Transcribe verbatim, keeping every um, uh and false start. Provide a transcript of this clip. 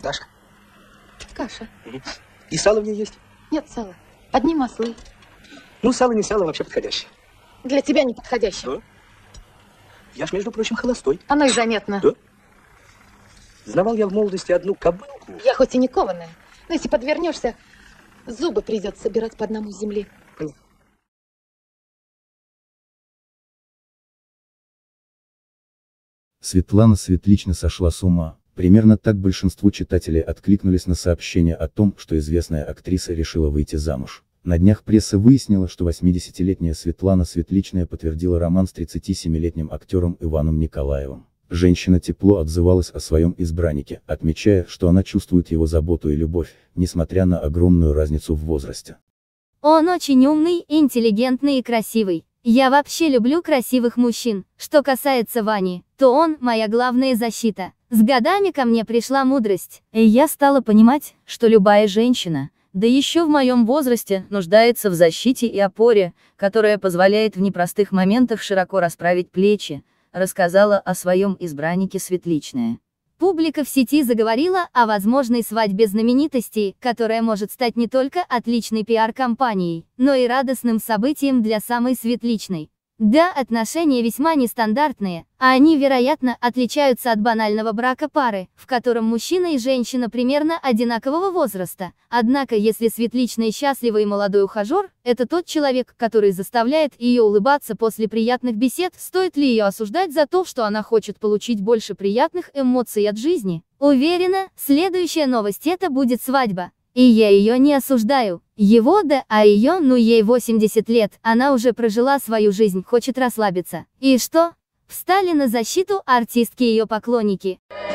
Каша. Каша. Угу. И сало в ней есть? Нет сала. Одни маслы. Ну, сало не сало, вообще подходящее. Для тебя не подходящее. Да? Я ж, между прочим, холостой. Оно и заметно. Да? Знавал я в молодости одну кобылку. Я хоть и не кованая, но если подвернешься, зубы придется собирать по одному с земли. Понятно. Светлана Светлична сошла с ума. Примерно так большинство читателей откликнулись на сообщение о том, что известная актриса решила выйти замуж. На днях пресса выяснила, что восьмидесятилетняя Светлана Светличная подтвердила роман с тридцатисемилетним актером Иваном Николаевым. Женщина тепло отзывалась о своем избраннике, отмечая, что она чувствует его заботу и любовь, несмотря на огромную разницу в возрасте. Он очень умный, интеллигентный и красивый. Я вообще люблю красивых мужчин. Что касается Вани, то он моя главная защита. С годами ко мне пришла мудрость, и я стала понимать, что любая женщина, да еще в моем возрасте, нуждается в защите и опоре, которая позволяет в непростых моментах широко расправить плечи, рассказала о своем избраннике Светличная. Публика в сети заговорила о возможной свадьбе знаменитостей, которая может стать не только отличной пиар-кампанией, но и радостным событием для самой Светличной. Да, отношения весьма нестандартные, а они, вероятно, отличаются от банального брака пары, в котором мужчина и женщина примерно одинакового возраста. Однако, если Светличная счастлива и молодой ухажер, это тот человек, который заставляет ее улыбаться после приятных бесед. Стоит ли ее осуждать за то, что она хочет получить больше приятных эмоций от жизни? Уверена, следующая новость — это будет свадьба. И я ее не осуждаю. Его да, а ее, ну ей восемьдесят лет, она уже прожила свою жизнь, хочет расслабиться. И что? Встали на защиту артистки и ее поклонники.